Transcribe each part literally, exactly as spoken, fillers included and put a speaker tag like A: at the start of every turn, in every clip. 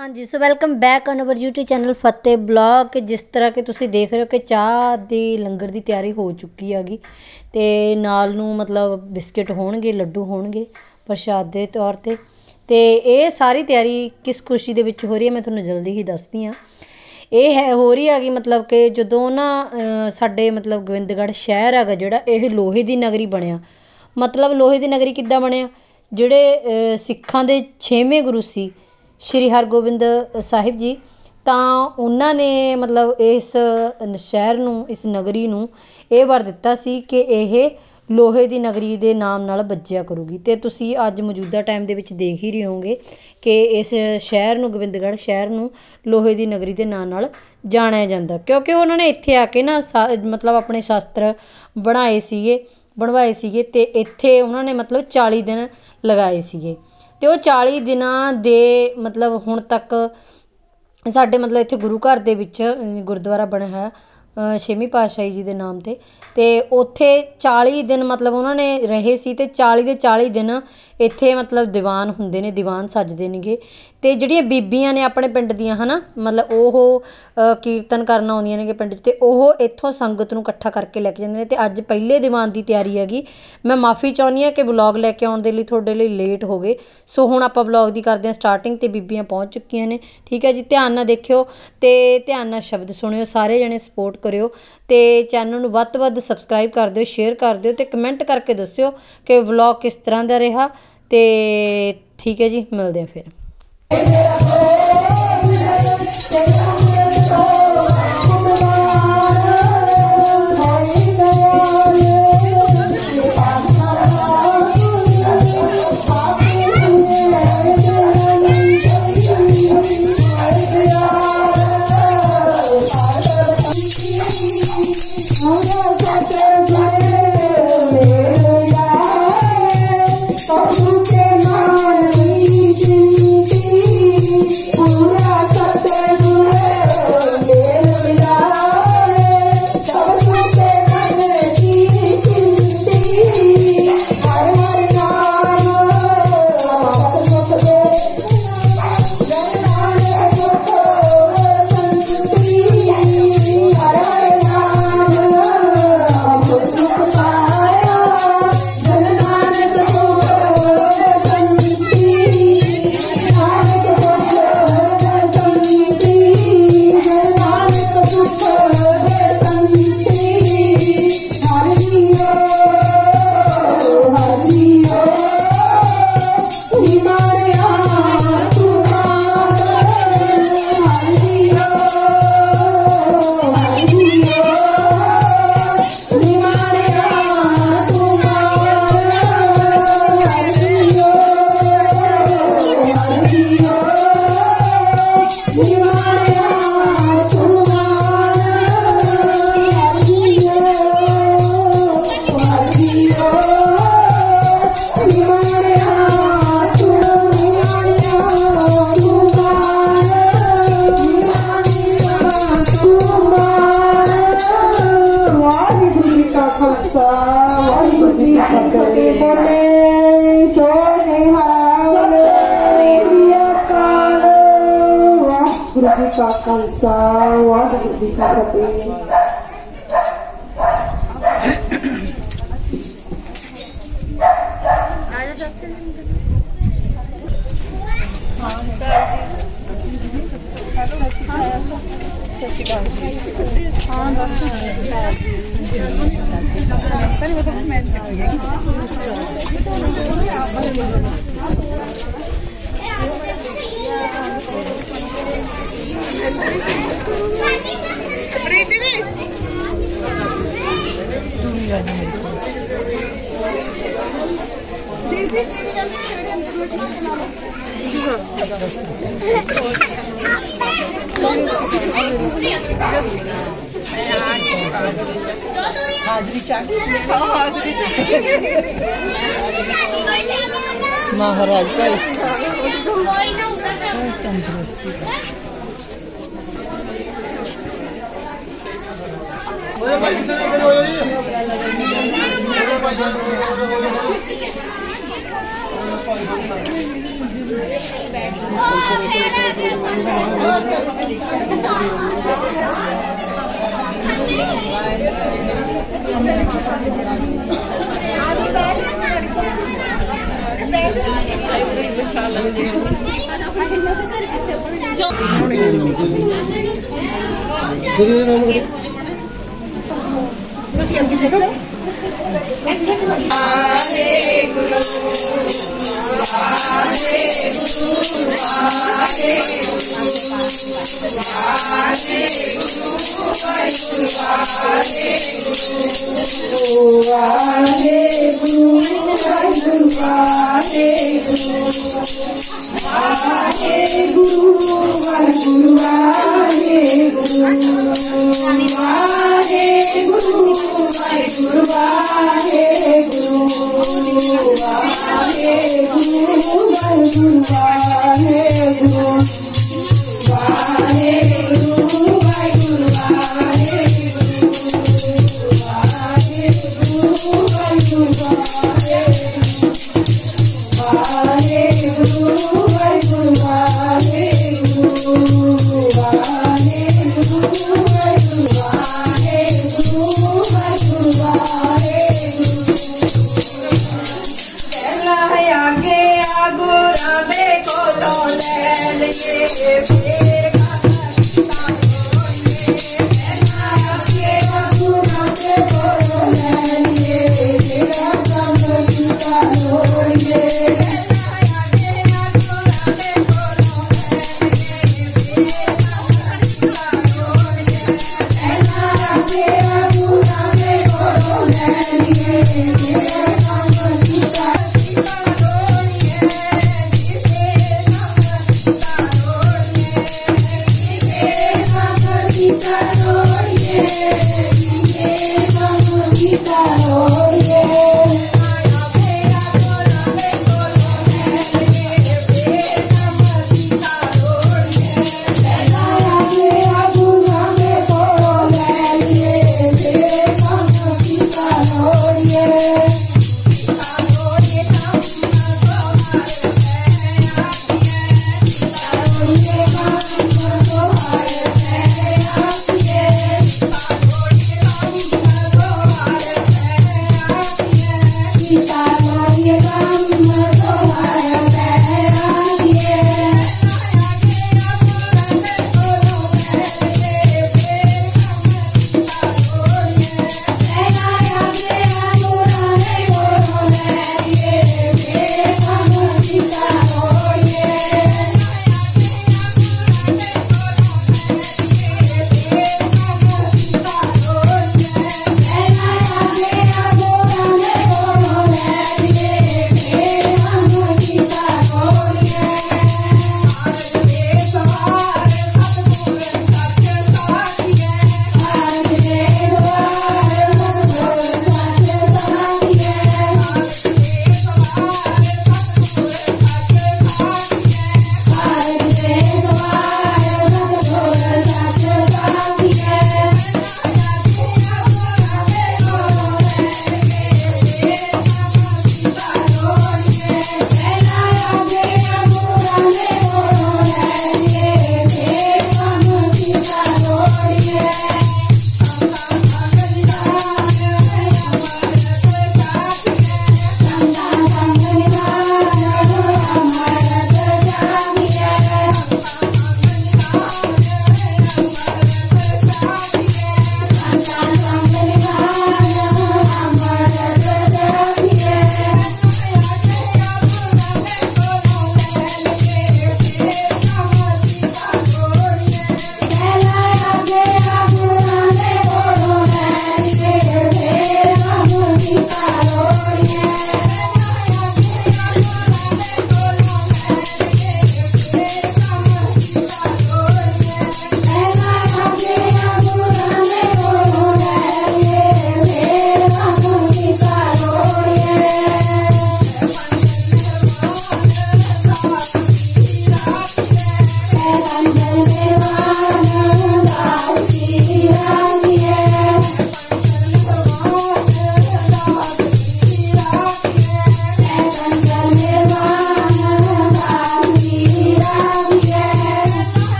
A: हाँ जी, so welcome back on our YouTube channel Fateh blog. जिस तरह के तुसी देख रहे हो कि चाह दी लंगर की तैयारी हो चुकी हैगी ते नाल नूं मतलब बिस्किट होणगे, लड्डू होणगे प्रशाद के तौर ते ते ये सारी तैयारी किस खुशी दे विच हो रही है मैं तुहानूं जल्दी ही दसदी हाँ। ये है हो रही हैगी मतलब कि जदों ना साडे मतलब गोबिंदगढ़ शहर हैगा जिहड़ा ये लोहे की नगरी बनिया। मतलब लोहे की नगरी किद्दां बनिया, जिहड़े सिखां दे छेवें गुरु सी श्री हरगोबिंद साहिब जी, ਤਾਂ ਉਹਨਾਂ ਨੇ मतलब इस शहर ਨੂੰ इस नगरी ਨੂੰ ਇਹ ਵਰ ਦਿੱਤਾ ਸੀ ਕਿ ਇਹ ਲੋਹੇ ਦੀ ਨਗਰੀ ਦੇ ਨਾਮ ਨਾਲ ਬੱਜਿਆ ਕਰੂਗੀ। ਤੇ ਤੁਸੀਂ ਅੱਜ ਮੌਜੂਦਾ ਟਾਈਮ ਦੇ ਵਿੱਚ ਦੇਖ ਹੀ ਰਹੇ ਹੋਗੇ ਕਿ ਇਸ ਸ਼ਹਿਰ ਨੂੰ ਗੋਬਿੰਦਗੜ੍ਹ ਸ਼ਹਿਰ ਨੂੰ ਲੋਹੇ ਦੀ ਨਗਰੀ ਦੇ ਨਾਂ ਨਾਲ ਜਾਣਿਆ ਜਾਂਦਾ, ਕਿਉਂਕਿ ਉਹਨਾਂ ਨੇ ਇੱਥੇ ਆ ਕੇ ਨਾ मतलब ਆਪਣੇ ਸ਼ਾਸਤਰ ਬਣਾਏ ਸੀਗੇ ਬਣਵਾਏ ਸੀਗੇ ਤੇ ਇੱਥੇ ਉਹਨਾਂ ਨੇ मतलब ਚਾਲੀ ਦਿਨ ਲਗਾਏ ਸੀਗੇ। ਤੇ ਉਹ ਚਾਲੀ ਦਿਨਾਂ ਦੇ मतलब ਹੁਣ ਤੱਕ ਸਾਡੇ मतलब ਇੱਥੇ ਗੁਰੂ ਘਰ ਦੇ ਵਿੱਚ ਗੁਰਦੁਆਰਾ ਬਣਿਆ ਹੈ ਛੇਵੀਂ ਪਾਤਸ਼ਾਹੀ ਜੀ ਦੇ ਨਾਮ ਤੇ ਤੇ ਉੱਥੇ ਚਾਲੀ ਦਿਨ मतलब ਉਹਨਾਂ ਨੇ ਰਹੇ ਸੀ ਤੇ ਚਾਲੀ ਦੇ ਚਾਲੀ ਦਿਨ ਇੱਥੇ मतलब ਦੀਵਾਨ ਹੁੰਦੇ ਨੇ, ਦੀਵਾਨ ਸੱਜਦੇ ਨੇਗੇ। ਤੇ ਜਿਹੜੀਆਂ ਬੀਬੀਆਂ ਨੇ ਆਪਣੇ ਪਿੰਡ ਦੀਆਂ ਹੈ ਨਾ मतलब ਉਹ ਕੀਰਤਨ ਕਰਨ ਆਉਂਦੀਆਂ ਨੇ ਪਿੰਡ 'ਚ ਤੇ ਉਹ ਇੱਥੋਂ ਸੰਗਤ ਨੂੰ ਇਕੱਠਾ ਕਰਕੇ ਲੈ ਕੇ ਜਾਂਦੇ ਨੇ। ਤੇ ਅੱਜ ਪਹਿਲੇ ਦੀਵਾਨ ਦੀ ਤਿਆਰੀ ਹੈਗੀ। ਮੈਂ ਮਾफ़ी ਚਾਹੁੰਦੀ ਹਾਂ ਕਿ ਵਲੌਗ ਲੈ ਕੇ ਆਉਣ ਦੇ ਲਈ ਤੁਹਾਡੇ ਲਈ ਲੇਟ ਹੋ ਗਏ। ਸੋ ਹੁਣ ਆਪਾਂ ਵਲੌਗ ਦੀ ਕਰਦੇ ਹਾਂ ਸਟਾਰਟਿੰਗ ਤੇ ਬੀਬੀਆਂ ਪਹੁੰਚ ਚੁੱਕੀਆਂ ਨੇ। ਠੀਕ ਹੈ ਜੀ, ਧਿਆਨ ਨਾਲ ਦੇਖਿਓ ਤੇ ਧਿਆਨ ਨਾਲ ਸ਼ਬਦ ਸੁਣਿਓ, ਸਾਰੇ ਜਣੇ ਸਪੋਰਟ ਕਰਿਓ ਤੇ ਚੈਨਲ ਨੂੰ ਵੱਧ ਤੋਂ ਵੱਧ ਸਬਸਕ੍ਰਾਈਬ ਕਰ ਦਿਓ, ਸ਼ੇਅਰ ਕਰ ਦਿਓ ਤੇ ਕਮੈਂਟ ਕਰਕੇ ਦੱਸਿਓ ਕਿ ਵਲੌਗ ਕਿਸ ਤਰ੍ਹਾਂ ਦਾ ਰਿਹਾ। ਤੇ ਠੀਕ ਹੈ ਜੀ, ਮਿਲਦੇ ਹਾਂ ਫਿਰ। महाराज भाई तंदुरुस्ती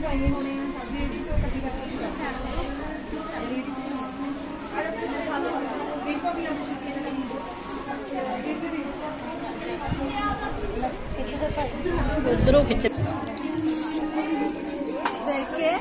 A: उधरों खिंच
B: देख के